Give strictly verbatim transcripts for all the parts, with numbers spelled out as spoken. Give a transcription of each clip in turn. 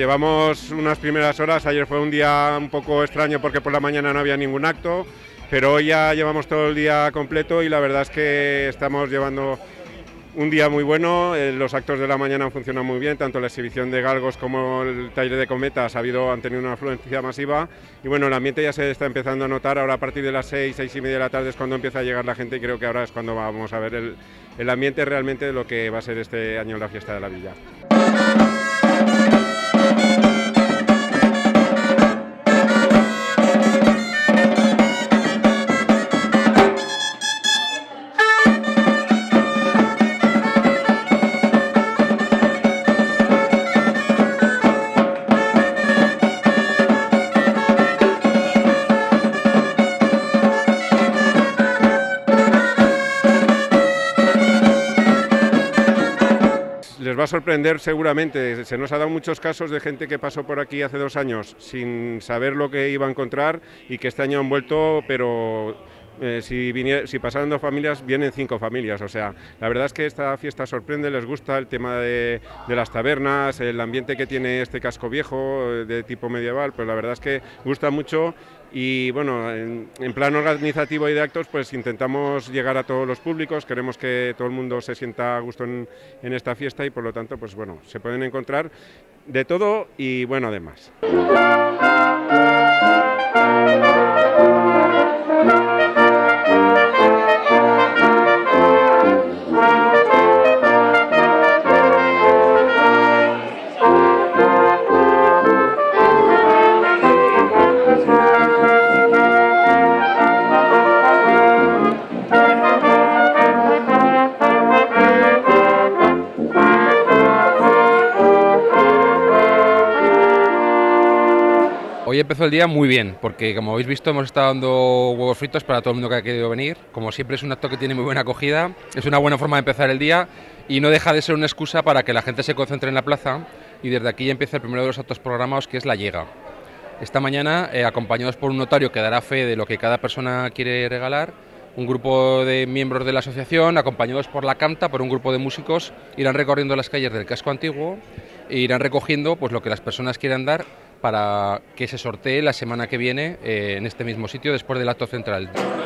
llevamos unas primeras horas, ayer fue un día un poco extraño porque por la mañana no había ningún acto, pero hoy ya llevamos todo el día completo y la verdad es que estamos llevando un día muy bueno. Eh, los actos de la mañana han funcionado muy bien, tanto la exhibición de galgos como el taller de cometas ha habido, han tenido una afluencia masiva y bueno, el ambiente ya se está empezando a notar. Ahora a partir de las seis, seis y media de la tarde es cuando empieza a llegar la gente y creo que ahora es cuando vamos a ver el, el ambiente realmente de lo que va a ser este año la fiesta de la villa. Les va a sorprender seguramente, se nos ha dado muchos casos de gente que pasó por aquí hace dos años sin saber lo que iba a encontrar y que este año han vuelto, pero eh, si, viniera, si pasaron dos familias, vienen cinco familias, o sea, la verdad es que esta fiesta sorprende, les gusta el tema de, de las tabernas, el ambiente que tiene este casco viejo de tipo medieval, pues la verdad es que gusta mucho. Y bueno, en, en plan organizativo y de actos, pues intentamos llegar a todos los públicos, queremos que todo el mundo se sienta a gusto en, en esta fiesta y por lo tanto, pues bueno, se pueden encontrar de todo y bueno, además. Hoy empezó el día muy bien, porque como habéis visto hemos estado dando huevos fritos para todo el mundo que ha querido venir. Como siempre es un acto que tiene muy buena acogida, es una buena forma de empezar el día y no deja de ser una excusa para que la gente se concentre en la plaza y desde aquí ya empieza el primero de los actos programados, que es la llega. Esta mañana, eh, acompañados por un notario que dará fe de lo que cada persona quiere regalar, un grupo de miembros de la asociación, acompañados por la Canta, por un grupo de músicos, irán recorriendo las calles del casco antiguo e irán recogiendo pues, lo que las personas quieran dar para que se sortee la semana que viene eh, en este mismo sitio después del acto central.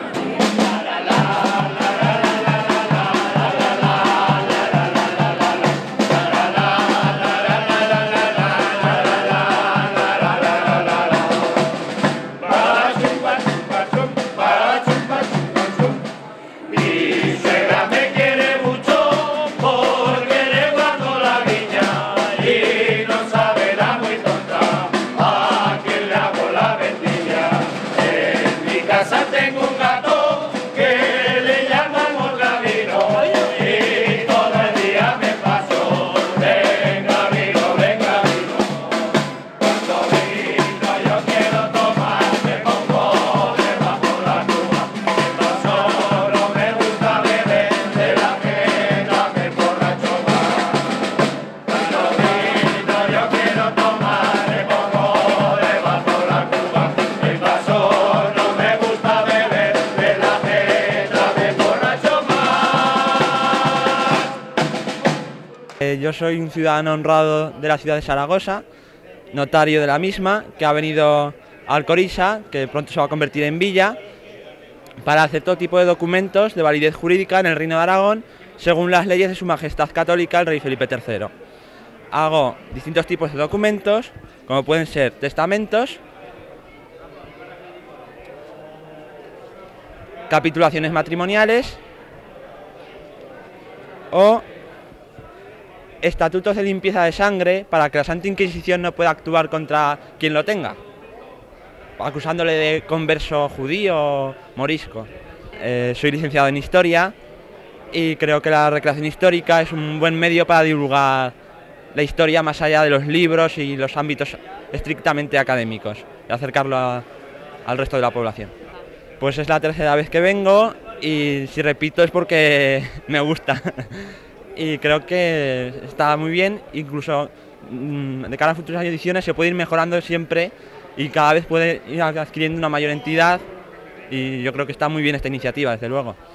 Yo soy un ciudadano honrado de la ciudad de Zaragoza, notario de la misma, que ha venido a Alcoriza, que pronto se va a convertir en villa, para hacer todo tipo de documentos de validez jurídica en el Reino de Aragón, según las leyes de Su Majestad Católica el Rey Felipe tercero. Hago distintos tipos de documentos, como pueden ser testamentos, capitulaciones matrimoniales o estatutos de limpieza de sangre para que la Santa Inquisición no pueda actuar contra quien lo tenga, acusándole de converso judío o morisco. Eh, soy licenciado en Historia y creo que la recreación histórica es un buen medio para divulgar la historia más allá de los libros y los ámbitos estrictamente académicos y acercarlo a, al resto de la población. Pues es la tercera vez que vengo y si repito es porque me gusta. Y creo que está muy bien, incluso mmm, de cara a futuras ediciones se puede ir mejorando siempre y cada vez puede ir adquiriendo una mayor entidad y yo creo que está muy bien esta iniciativa, desde luego.